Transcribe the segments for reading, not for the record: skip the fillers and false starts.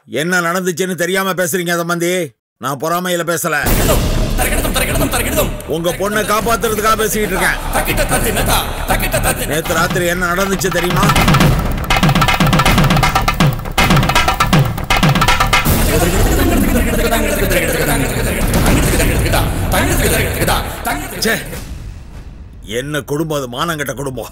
என்ன நடந்துச்சுன்னு தெரியாம பேசுறீங்க சம்பந்தி. நான் பொறாமையில பேசல. உங்க பொண்ணை காப்பாத்துறதுக்காக பேசிக்கிட்டு இருக்கேன். நேத்து ராத்திரி என்ன நடந்துச்சு தெரியுமா? என்ன குடும்பம் அது, மானங்கட்ட குடும்பம்.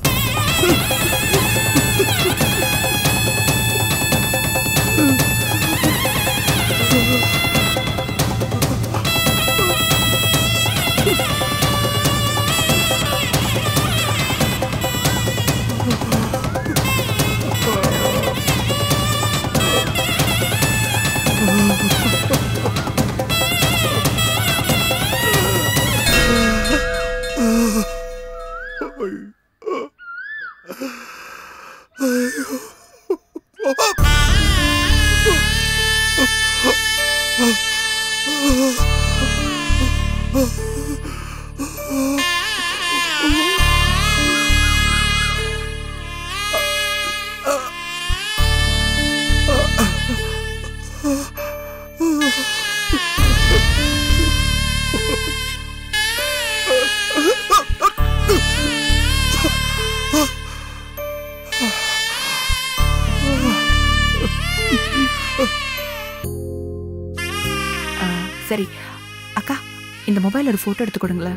சரி அக்கா, இந்த மொபைல் ஒரு போட்டோ எடுத்து கொடுங்களேன்.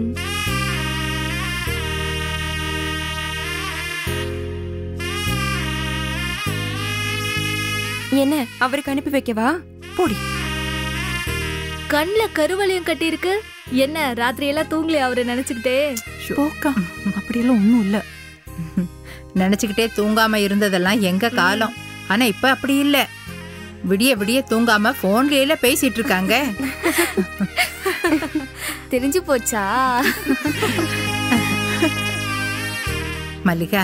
என்ன அவருக்கு அனுப்பி வைக்கவா? போடி. கண்ணுல கருவளையம் கட்டி இருக்கு. என்ன ராத்திரி எல்லாம் தூங்கலையா அவரை நினைச்சுக்கிட்டே? போக்கா, அப்படியெல்லாம் ஒண்ணும் இல்ல. நினைச்சுக்கிட்டே தூங்காம இருந்ததெல்லாம் எங்க காலம். ஆனா இப்ப அப்படி இல்ல. விடிய விடிய தூங்காம போன்ல பேசிட்டு இருக்காங்க. தெரிஞ்சு போச்சா? மல்லிகா,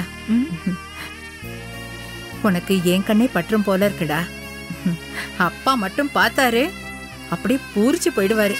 உனக்கு என் கண்ணே பற்றும் போல இருக்குடா. அப்பா மட்டும் பார்த்தாரு அப்படியே பூரிச்சு போயிடுவாரு.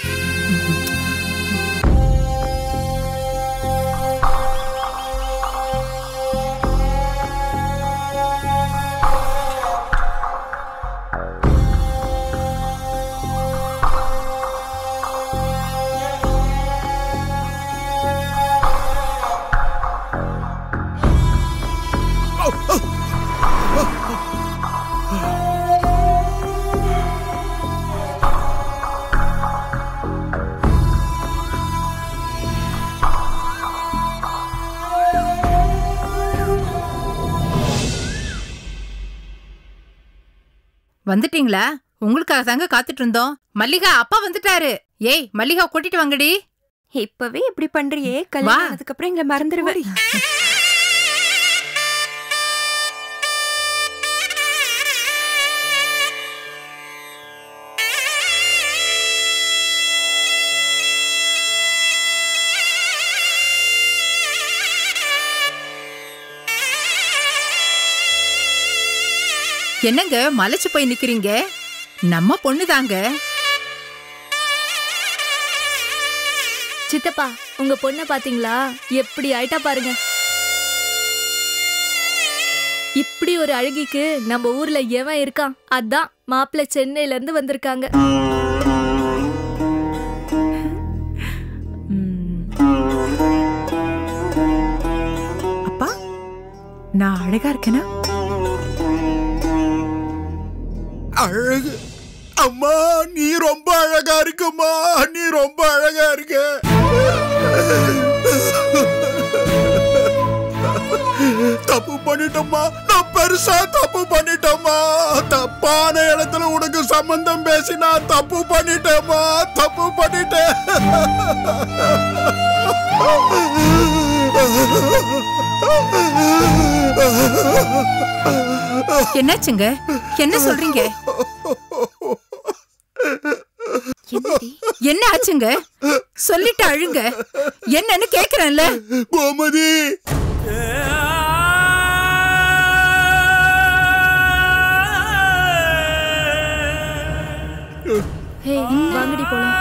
வந்துட்டீங்களா? உங்களுக்காக தாங்க காத்துட்டு இருந்தோம். மல்லிகா, அப்பா வந்துட்டாரு. ஏய் மல்லிகா, கூட்டிட்டு வாங்கடி. இப்பவே இப்படி பண்றியே, கல்யாணம் ஆனதுக்கு அப்புறம் எங்களை மறந்துடுவேன். என்னங்க மலைச்சு போய் நிக்கிறீங்க? நம்ம பொண்ணுதாங்க. சித்தப்பா, உங்க பொண்ண பாத்தீங்களா? எப்படி ஆயிட்டா பாருங்க. இப்படி ஒரு அழகிக்கு நம்ம ஊர்ல எவன் இருக்கான்? அதான் மாப்பிள்ளை சென்னையில இருந்து வந்திருக்காங்க. அப்பா, நான் அழகா இருக்கேனா? அழகு அம்மா, நீ ரொம்ப அழகா இருக்குமா. நீ ரொம்ப அழகா இருக்க. தப்பு பண்ணிட்டோமா, நான் பெருசா தப்பு பண்ணிட்டோமா. தப்பான இடத்துல உனக்கு சம்பந்தம் பேசினா தப்பு பண்ணிட்டேமா, தப்பு பண்ணிட்டேன். என்னாச்சுங்க? என்ன சொல்றீங்க? என்ன ஆச்சுங்க? சொல்லிட்டு அழுங்க. என்னன்னு கேக்குறேன்ல. கோமதி, வாங்கடி போலாம்.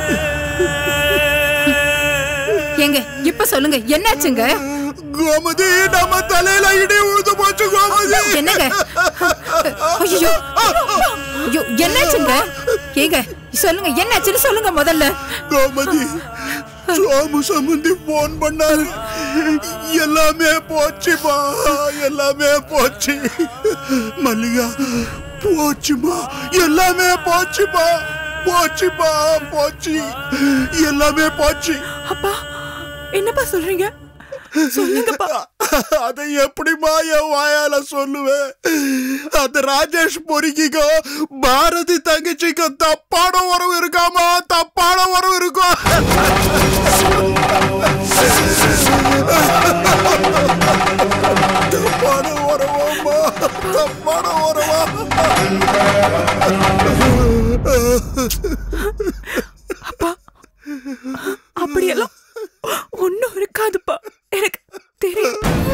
ஏங்க இப்ப சொல்லுங்க, என்னாச்சுங்க? கோமதி, நம்ம தலையில இடி உழுது போச்சு கோமதி. என்னங்க? ஐயோ ஐயோ என்னாச்சுங்க? ஏங்க சொல்லுங்க, என்னாச்சுன்னு சொல்லுங்க முதல்ல. கோமதி, சோமு சம்பந்தி போன் பண்ணாரு. எல்லாமே போச்சுமா, எல்லாமே போச்சு. மல்லிகா போச்சுமா, எல்லாமே போச்சுமா, போச்சுமா, போச்சு, எல்லாமே போச்சு. அப்பா என்னப்பா சொல்றீங்க? சொல்லுங்கப்பா. அதை எப்படிமா என் வாயால சொல்லுவேன்? அந்த ராஜேஷ் பொறுக்கிக்கும் பாரதி தங்கச்சிக்கும் தப்பான உறவு இருக்காமா, தப்பான உறவு இருக்கும். தப்பான உறவாமா, தப்பான உறவா. அப்பா அப்படியெல்லாம் ஒன்னும் இருக்காதுப்பா, எனக்கு தெரியும்.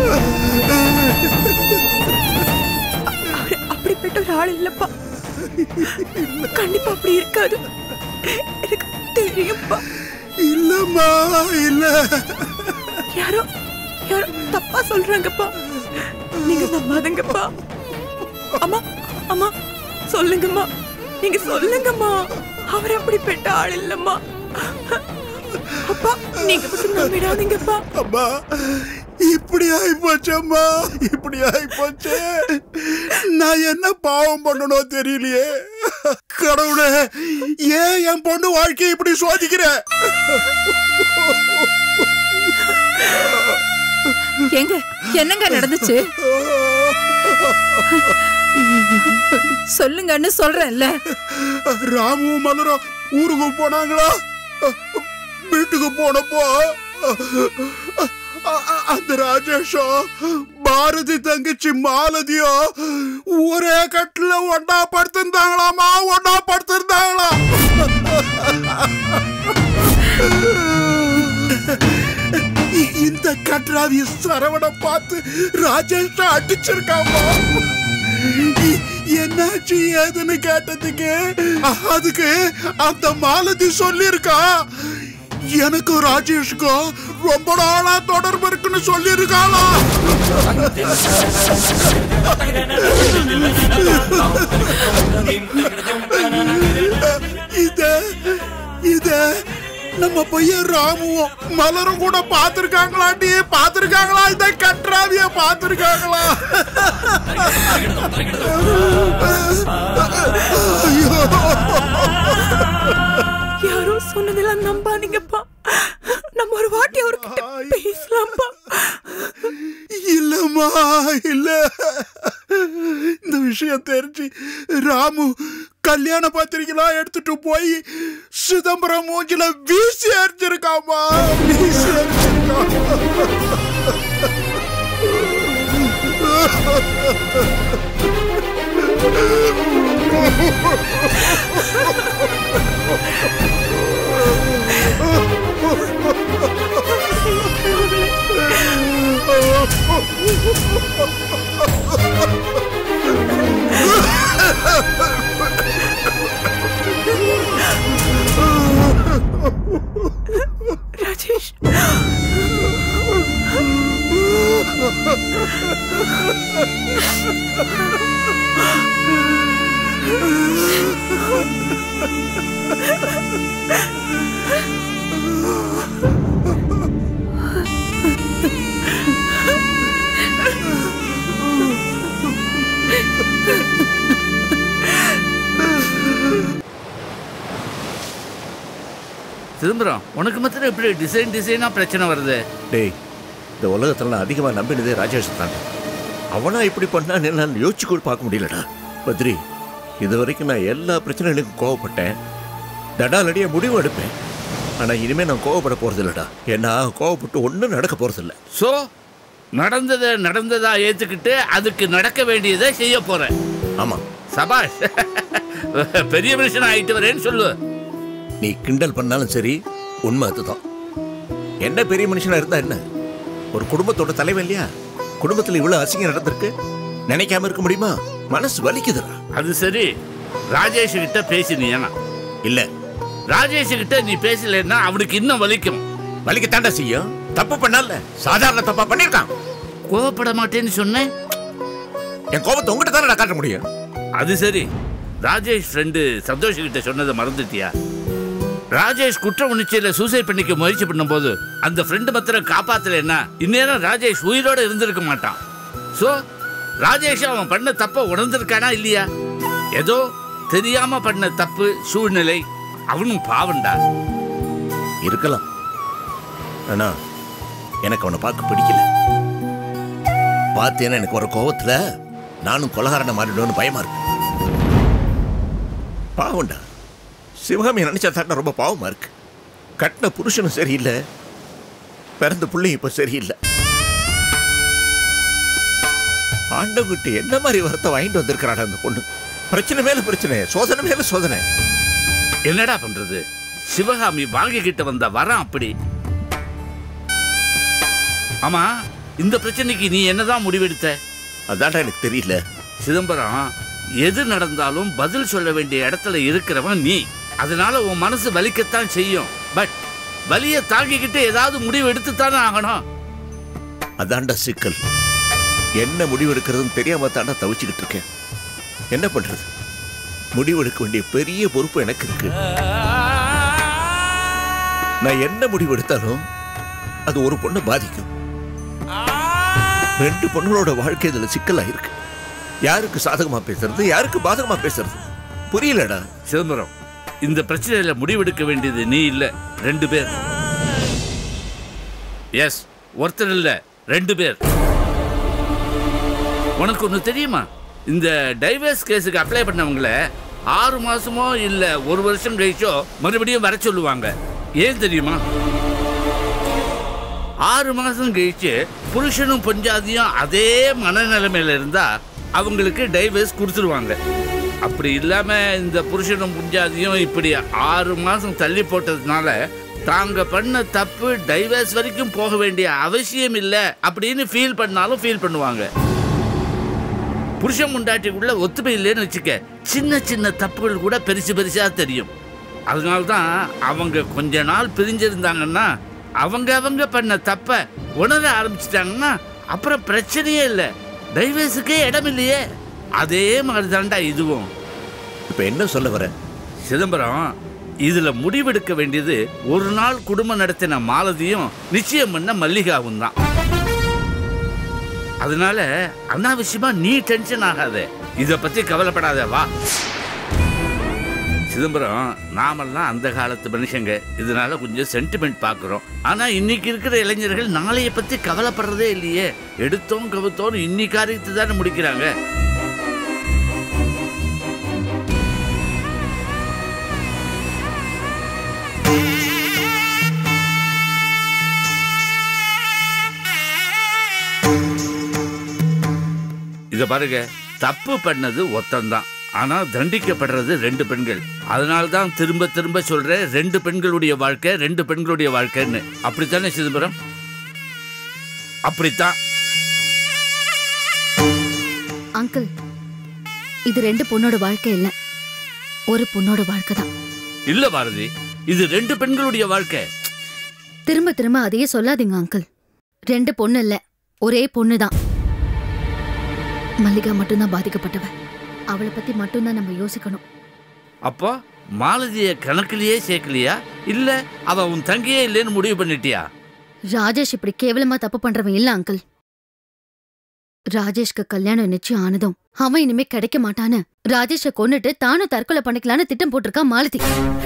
அப்படிப்பட்ட ஒரு ஆள் இல்லப்பா, கண்டிப்பா அப்படி இருக்காது, எனக்கு தெரியும்ப்பா. இல்லம்மா, இல்ல, யாரோ யாரோ தப்பா சொல்றாங்கப்பா, நீங்க நம்பாதீங்கப்பா. அம்மா அம்மா சொல்லுங்கம்மா, நீங்க சொல்லுங்கம்மா, அவர் அப்படிப்பட்ட ஆள் இல்லம்மா. அப்பா நீங்க மட்டும் நம்பிடாதீங்கப்பா. அம்மா இப்படி ஆயிப்போச்சம்மா, இப்படி ஆயிப்போச்சு. நான் என்ன பாவம் பண்ணணும் தெரியலையே. கடவுளே, ஏன் என் பொண்ணு வாழ்க்கையை இப்படி சோதிக்கிற? ஏங்க என்னங்க நடந்துச்சு? சொல்லுங்கன்னு சொல்றேன்ல. ராமு மலரும் ஊருக்கு போனாங்களா? வீட்டுக்கு போனப்போ அந்த ராஜேஷும் பாரதி தங்கச்சி மாலதியும் ஒரே கட்டில ஒன்னா படுத்திருந்தாங்களாமா, ஒன்னா படுத்திருந்தாங்களா? இந்த கட்ராவி சரவண பார்த்து ராஜேஷ அடிச்சிருக்காமா. என்னாச்சு ஏதுன்னு கேட்டதுக்கு அதுக்கு அந்த மாலதி சொல்லிருக்கா, எனக்கு ராஜேஷ்க்கும் ரொம்ப நாளா தொடர்பு இருக்குன்னு சொல்லிருக்காளா. இத நம்ம பையன் ராமுவும் மலரும் கூட பாத்துருக்காங்களாண்டி, பாத்துருக்காங்களா? இத கட்ராவிய பாத்துருக்காங்களா? யாரோ சொன்னதெல்லாம் நம்பாதீங்கப்பா, நம்ம ஒரு வாட்டி அவர்கிட்ட பேசலாம்ப்பா. இல்லம்மா, இல்ல, இந்த விஷயம் தெரிஞ்சு ராமு கல்யாண பத்திரிகைலாம் எடுத்துட்டு போய் சிதம்பரம் மூஞ்சில வீசி எறிஞ்சிருக்காமா, வீசி ராஜேஷ், சிதம்பரம், உனக்கு மாத்திரம் எப்படி டிசைனா பிரச்சனை வருது? டேய், இந்த உலகத்தில் நான் அதிகமாக நம்பினதே ராஜேஷ் தான். அவனா இப்படி பண்ணான்னு நான் யோசிச்சு கூட பார்க்க முடியலடா. பத்ரி, இது வரைக்கும் நான் எல்லா பிரச்சனைகளுக்கும் கோவப்பட்டேன், தடாலடியாக முடிவு எடுப்பேன். ஆனால் இனிமேல் நான் கோவப்பட போகிறது இல்லைடா. ஏன்னா கோவப்பட்டு ஒன்றும் நடக்க போகிறது இல்லை. ஸோ நடந்ததா ஏற்றுக்கிட்டு அதுக்கு நடக்க வேண்டியதை செய்ய போகிறேன். ஆமாம், சபாஷ், பெரிய மனுஷன் ஆகிட்டு வரேன்னு சொல்லு. நீ கிண்டல் பண்ணாலும் சரி, உண்மை அதுதான். என்ன பெரிய மனுஷனா இருந்தா என்ன? ஒரு குடும்பத்தோட தலைவன் இல்லையா? குடும்பத்தில் இவ்வளவு அசிங்கம் நடந்திருக்கு, நினைக்காம இருக்க முடியுமா? மனசு வலிக்குதுடா. அது சரி, ராஜேஷ் கிட்ட பேசினியா? இல்ல, ராஜேஷ் கிட்ட நீ பேசலன்னா அவனுக்கு இன்னும் வலிக்கும். வலிக்கத்தாண்டா செய்யும். தப்பு பண்ணல, சாதாரண தப்பா பண்ணிருக்கான். கோவப்பட மாட்டேன்னு சொன்னேன். என் கோபத்தை உங்ககிட்ட தானே காட்ட முடியும். அது சரி, ராஜேஷ் ஃப்ரெண்டு சந்தோஷ் கிட்ட சொன்னதை மறந்துட்டியா? ராஜேஷ் குற்ற உணர்ச்சியில சூசைட் பண்ணிக்க முயற்சி பண்ணும்போது அந்த ஃப்ரெண்டு மாத்திரம் காப்பாத்தலைன்னா இந்நேரம் ராஜேஷ் உயிரோட இருந்திருக்க மாட்டான். சோ ராஜேஷ் அவன் பண்ண தப்ப உணர்ந்திருக்கானா இல்லையா? ஏதோ தெரியாம பண்ண தப்பு, சூழ்நிலை. அவனும் பாவண்டா. இருக்கலாம். ஆனா எனக்கு அவனை பார்க்க பிடிக்கல. பார்த்தேன்னா எனக்கு ஒரு கோவத்துல நானும் கொலகாரனை மாறிடுவேன்னு பயமா இருக்கு. பாவண்டா. சிவகாமி நினைச்சா தாண்டா ரொம்ப பாவமா இருக்கு. கட்டின புருஷனும் சரியில்லை, பிறந்த பிள்ளையும் இப்ப சரியில்லை. ஆண்டவங்கிட்ட என்ன மாதிரி வரத்தை வாங்கிட்டு வந்திருக்கிறாடா அந்த பொண்ணு. பிரச்சனை மேல பிரச்சனை, சோதனை மேல சோதனை. என்னடா பண்றது? சிவகாமி வாங்கிக்கிட்ட வந்த வரம் அப்படி. ஆமா, இந்த பிரச்சனைக்கு நீ என்னதான் முடிவெடுத்த? அதான்டா எனக்கு தெரியல. சிதம்பரம், எது நடந்தாலும் பதில் சொல்ல வேண்டிய இடத்துல இருக்கிறவன் நீ. அதனால உன் மனசு வலிக்கத்தான் செய்யும். பட் வலிய தாங்கிக்கிட்டு ஏதாவது முடிவு எடுத்துத்தானே ஆகணும். அதான்டா சிக்கல். என்ன முடிவு எடுக்கிறதுன்னு தெரியாம தாண்டா தவிச்சுக்கிட்டு இருக்கேன். என்ன பண்றது? முடிவு எடுக்க வேண்டிய பெரிய பொறுப்பு எனக்கு இருக்கு. நான் என்ன முடிவு எடுத்தாலும் அது ஒரு பொண்ணை பாதிக்கும். 2 பொண்ணுகளோட வாழ்க்கை இதுல சிக்கலா இருக்கு. யாருக்கு சாதகமா பேசுறது, யாருக்கு பாதகமா பேசுறது புரியலடா. சிதம்பரம், இந்த பிரச்சனையில முடிவெடுக்க வேண்டியது நீ இல்ல, 2 பேர். எஸ், ஒருத்தர் இல்ல, 2 பேர். உனக்கு ஒண்ணு தெரியுமா? இந்த டைவர்ஸ் கேஸுக்கு அப்ளை பண்ணவங்கள 6 மாசமோ இல்ல 1 வருஷம் கழிச்சோ மறுபடியும் வர சொல்லுவாங்க. ஏன் தெரியுமா? 6 மாசம் கழிச்சு புருஷனும் பொஞ்சாதியும் அதே மனநிலைமையில இருந்தா அவங்களுக்கு டைவர்ஸ் கொடுத்துருவாங்க. அப்படி இல்லாம இந்த புருஷனும் பொஞ்சாதியும் இப்படி 6 மாசம் தள்ளி போட்டதுனால தாங்க பண்ண தப்பு டைவர்ஸ் வரைக்கும் போக வேண்டிய அவசியம் இல்லை அப்படின்னு ஃபீல் பண்ணாலும் ஃபீல் பண்ணுவாங்க. புருஷன் முண்டாட்டிக்குள்ள ஒத்துமை இல்லைன்னு வச்சுக்க, சின்ன சின்ன தப்புகள் கூட பெருசு பெருசா தெரியும். அதனால்தான் அவங்க கொஞ்ச நாள் பிரிஞ்சிருந்தாங்கன்னா அவங்க பண்ண தப்ப உணர ஆரம்பிச்சிட்டாங்கன்னா அப்புறம் பிரச்சனையே இல்லை, டைவர்ஸுக்கே இடம் இல்லையே. அதே மாதிரி தாண்டா இதுவும். இப்ப என்ன சொல்ல வர? சிதம்பரம், இதுல முடிவெடுக்க வேண்டியது ஒரு நாள் குடும்பம் நடத்தின மாலதியும் நிச்சயம் பண்ண மல்லிகாவும் தான். அதனால அனாவசியமா நீ டென்ஷன் ஆகாத, இத பத்தி கவலைப்படாத. வா சிதம்பரம், நாமெல்லாம் அந்த காலத்து மனுஷங்க, இதனால கொஞ்சம் சென்டிமெண்ட் பாக்குறோம். ஆனா இன்னைக்கு இருக்கிற இளைஞர்கள் நாளைய பத்தி கவலைப்படுறதே இல்லையே. எடுத்தோம் கவுத்தோம் இன்னி காரியத்தை தானே முடிக்கிறாங்க. இத பாருங்க, தப்பு பண்ணது ஒத்தந்தான், ஆனா தண்டிக்கப்படுறது 2 பெண்கள். அதனால்தான் திரும்ப திரும்ப சொல்றேன், 2 பெண்களுடைய வாழ்க்கை, 2 பெண்களுடைய வாழ்க்கைன்னு. அப்படித்தானே சிதம்பரம்? அப்படித்தான். அங்கிள், இது 2 பொண்ணோட வாழ்க்கை இல்ல, ஒரு பொண்ணோட வாழ்க்கை தான். இல்ல பாரதி, இது 2 பெண்களுடைய வாழ்க்கை. திரும்ப திரும்ப அதையே சொல்லாதீங்க அங்கிள். 2 பொண்ணு இல்ல, ஒரே பொண்ணு தான். மல்லிகா மட்டும்தான் பாதிக்கப்பட்டவ. அவளை பத்தி மட்டும்தான் நம்ம யோசிக்கணும். அப்போ மாலதிய கணக்கிலேயே சேர்க்கலையா? இல்ல அவ உன் தங்கியே இல்லைன்னு முடிவு பண்ணிட்டியா? ராஜேஷ் இப்படி கேவலமா தப்பு பண்றவன் இல்ல அங்கிள். ராஜேஷ்க்கு கல்யாணம் நிச்சயம் ஆனதும் அவன் இனிமே கிடைக்க மாட்டான்னு ராஜேஷை கொன்னுட்டு தானும் தற்கொலை பண்ணிக்கலான்னு திட்டம் போட்டிருக்கா மாலதி.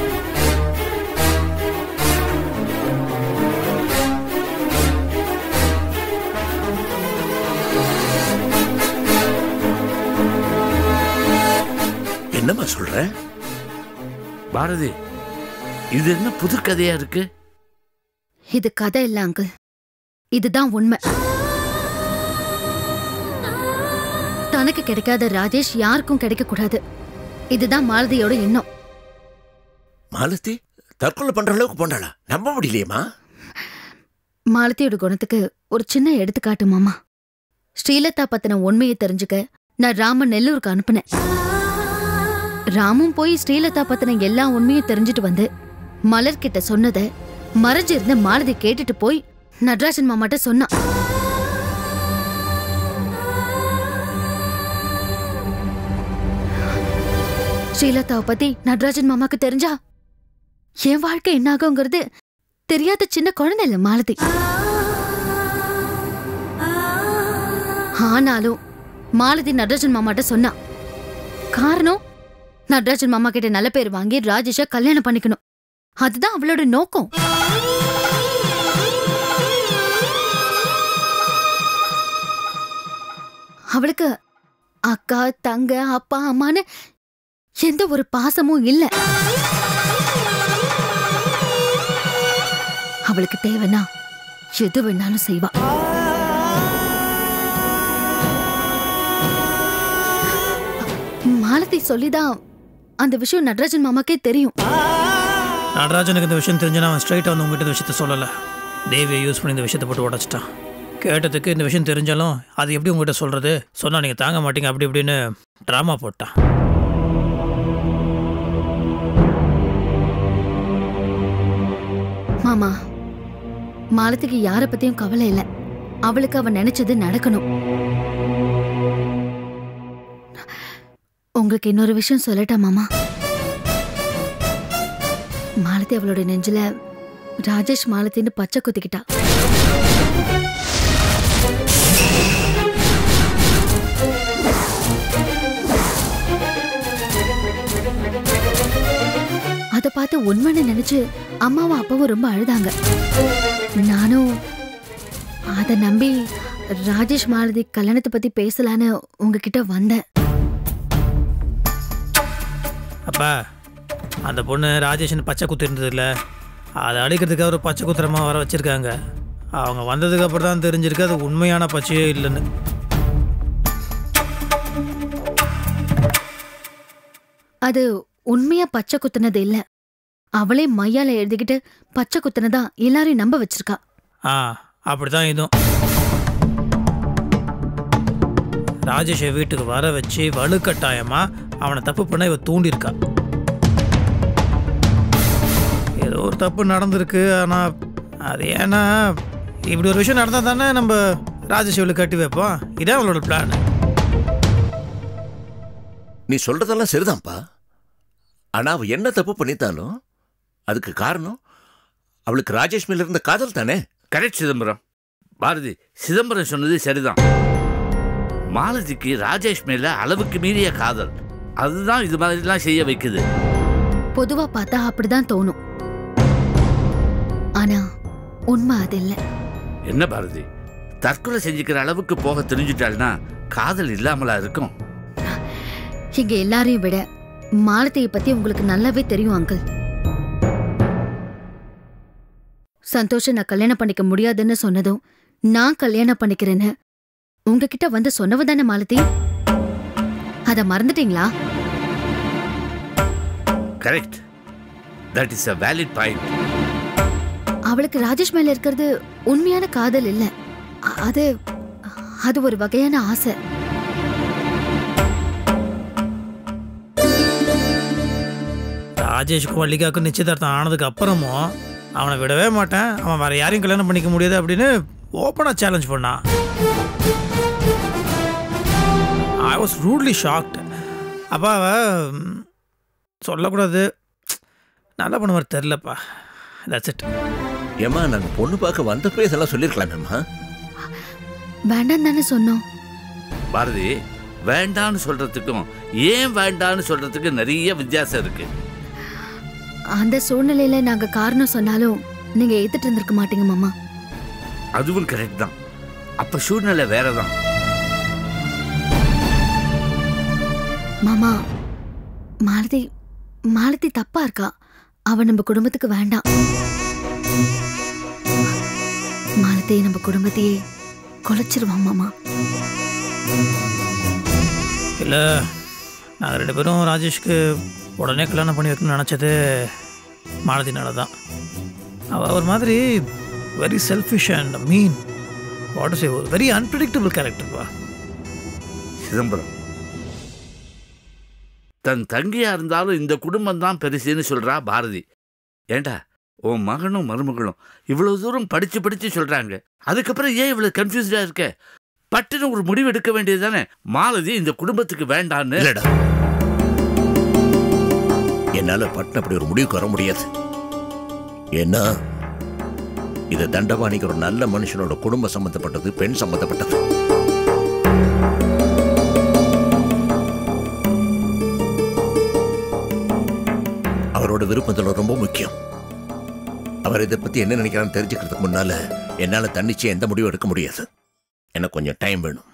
என்னம்மா சொல்ற பாரதி? இது என்ன புது கதையா இருக்கு? இது கதை இல்ல அங்கிள், இதுதான் உண்மை. தனக்கு கிடைக்காத ராஜேஷ் யாருக்கும் கிடைக்க கூடாது. இதுதான் மாலதியோட எண்ணம். மாலதி தற்கொலை பண்ற அளவுக்கு போண்டாளா? நம்ப முடியலையேம்மா. மாலதியோட குணத்துக்கு ஒரு சின்ன எடுத்துக்காட்டு மாமா. ஸ்ரீலதா பத்தின உண்மையை தெரிஞ்சுக்க நான் ராமன் நெல்லூருக்கு அனுப்புனேன். ராமும் போய் ஸ்ரீலதா பத்தின எல்லா உண்மையும் தெரிஞ்சுட்டு வந்து மலர்கிட்ட சொன்னதை மறைஞ்சிருந்த மாலதி கேட்டுட்டு போய் நடராஜன் மாமாட்ட சொன்னான். ஸ்ரீலதாவை பத்தி நடராஜன் மாமாக்கு தெரிஞ்சா என் வாழ்க்கை என்ன ஆகுங்கிறது தெரியாத சின்ன குழந்தை இல்ல மாலதி. ஆனாலும் மாலதி நடராஜன் மாமாட்ட சொன்னா. காரணம், நடராஜன் மாமா கிட்ட நல்ல பேர் வாங்கி ராஜேஷ கல்யாணம் பண்ணிக்கணும். அதுதான் அவளோட நோக்கம். அவளுக்கு அக்கா, தங்க, அப்பா, அம்மான்னு எந்த ஒரு பாசமும் இல்ல. அவளுக்கு தேவைன்னா எது வேணாலும் செய்வா. மாலதி சொல்லிதான் அந்த விஷயம் நடராஜன் மாமாக்கே தெரியும். நடராஜனுக்கு இந்த விஷயம் தெரிஞ்சுன்னா அவன் ஸ்ட்ரைட்டாக வந்து உங்ககிட்ட இந்த விஷயத்த சொல்லலை. தேவியை யூஸ் பண்ணி இந்த விஷயத்தை போட்டு உடச்சிட்டான். கேட்டதுக்கு இந்த விஷயம் தெரிஞ்சாலும் அது எப்படி உங்ககிட்ட சொல்கிறது, சொன்னால் நீங்கள் தாங்க மாட்டீங்க அப்படி இப்படின்னு ட்ராமா போட்டான். மாமா, மாலதிக்கு யாரை பத்தியும் கவலை இல்லை. அவளுக்கு அவன் நினைச்சது நடக்கணும். உங்களுக்கு இன்னொரு விஷயம் சொல்லட்டா மாமா? மாலதி அவளோட நெஞ்சில ராஜேஷ் மாலத்தின்னு பச்சை குத்திக்கிட்டா. அத பார்த்து உண்மைன்னு நினைச்சு அம்மாவும் அப்பாவும் ரொம்ப அழுதாங்க. நானும் அத நம்பி ராஜேஷ் மாலதி கல்யாணத்தை பத்தி பேசலான்னு உங்ககிட்ட வந்தேன். அப்பா, அந்த பொண்ணு ராஜேஷன் பச்சை குத்து இருந்ததில்ல, அதை அடிக்கிறதுக்காக ஒரு பச்சை குத்திரமாக வர வச்சுருக்காங்க. அவங்க வந்ததுக்கு அப்புறம் தான் தெரிஞ்சிருக்கு அது உண்மையான பச்சையே இல்லைன்னு. அது உண்மையா பச்சை குத்துனது இல்ல, அவளே மையால எழுதிக்கிட்டு பச்சை குத்துனதா எல்லாரையும் நம்ப வச்சிருக்கா. அப்படிதான் இதுவும். ராஜேஷை வீட்டுக்கு வர வச்சு வலுக்கட்டாயமா அவனை தப்பு பண்ண இவ தூண்டிருக்கா. ஏதோ ஒரு தப்பு நடந்திருக்கு. ஆனால் அது ஏன்னா இப்படி ஒரு விஷயம் நடந்தால் தானே நம்ம ராஜேஷ் இவளுக்கு கட்டி வைப்போம். இதான் அவளோட பிளான். நீ சொல்றதெல்லாம் சரிதான்ப்பா. ஆனா அவ என்ன தப்பு பண்ணித்தாலும் அதுக்கு காரணம் அவளுக்கு ராஜேஷ் மேல இருந்த காதல் தானே. கரெக்ட் சிதம்பரம். பாரதி, சிதம்பரம் சொன்னது சரிதான். மாலதிக்கு ராஜேஷ் மேல அளவுக்கு மீறிய காதல், அதுதான் இது மாதிரிலாம் செய்ய வைக்குது. பொதுவா பார்த்தா அப்படிதான் தோணும். ஆனா உண்மை அது இல்ல. என்ன பாரதி, தற்கொலை செஞ்சுக்கிற அளவுக்கு போக தெரிஞ்சுட்டாள்னா காதல் இல்லாமலா இருக்கும்? இங்க எல்லாரையும் விட மாலதியை பத்தி உங்களுக்கு நல்லாவே தெரியும் அங்கிள். சந்தோஷம் நான் கல்யாணம் பண்ணிக்க முடியாதுன்னு சொன்னதும் நான் கல்யாணம் பண்ணிக்கிறேன்னு உங்ககிட்ட வந்து சொன்னவ தானே மாலதி. அத மறந்துட்டீங்களா? Correct. That is a valid point. அவளுக்கு ராஜேஷ் மேல இருக்கிறது உண்மையான காதல் இல்ல, அது அது ஒரு வகையான ஆசை. ராஜேஷ்க்கும் வள்ளிகாவுக்கும் நிச்சயதார்த்தம் ஆனதுக்கு அப்புறமும் அவனை விடவே மாட்டேன், அவன் வேற யாரையும் கல்யாணம் பண்ணிக்க முடியாது அப்படின்னு ஓப்பனாக சேலஞ்ச் பண்ணான். I was rudely shocked. அப்பா அவ சொல்லக்கூடாது, நல்லா பண்ண மாதிரி தெரிலப்பா. That's it. ஏமா நாங்கள் பொண்ணு பார்க்க வந்தப்போ இதெல்லாம் சொல்லியிருக்கலாமேம்மா. வேண்டாம் தானே சொன்னோம். பாரதி, வேண்டான்னு சொல்றதுக்கும் ஏன் வேண்டான்னு சொல்றதுக்கு நிறைய வித்தியாசம் இருக்கு. அந்த சூழ்நிலையில நாங்க காரணம் சொன்னாலும் நீங்க ஏத்துட்டு இருந்திருக்க மாட்டீங்க மாமா. அதுவும் கரெக்ட் தான். அப்ப சூழ்நிலை வேறதான். மாமா, மாலதி மாலதி தப்பா இருக்கா. அவ நம்ம குடும்பத்துக்கு வேண்டாம். மாலதி நம்ம குடும்பத்தையே குலைச்சிருவான் மாமா. இல்லை, நாங்கள் 2 பேரும் ராஜேஷ்க்கு உடனே கல்யாணம் பண்ணி வைக்கணும்னு நினச்சது மாலதினால தான். அவள் ஒரு மாதிரி very selfish and mean, what to say, very unpredictable கேரக்டர்ப்பா. சிதம்பரம், தன் தங்கியா இருந்தாலும் இந்த குடும்பம் தான் பெருசுன்னு சொல்றா பாரதி. ஏண்டா, உன் மகனும் மருமகளும் இவ்வளவு தூரம் படிச்சு படிச்சு சொல்றாங்க, அதுக்கப்புறம் ஏன் இவ்வளவு கன்ஃபியூஸ்டா இருக்க? பட்டுன்னு ஒரு முடிவு எடுக்க வேண்டியது தானே. மாலதி இந்த குடும்பத்துக்கு வேண்டான்னு. இல்லடா, என்னால பட்ன அப்படி ஒரு முடிவுக்கு வர முடியாது. ஏன்னா இது தண்டபாணிக்கு ஒரு நல்ல மனுஷனோட குடும்ப சம்பந்தப்பட்டது, பெண் சம்பந்தப்பட்டது. அவரோட விருப்பத்தில் ரொம்ப முக்கியம். அவர் இதை பத்தி என்ன நினைக்கிறான்னு தெரிஞ்சுக்கிறதுக்கு முன்னால என்னால தன்னிச்சையா எந்த முடிவும் எடுக்க முடியாது. எனக்கு கொஞ்சம் டைம் வேணும்.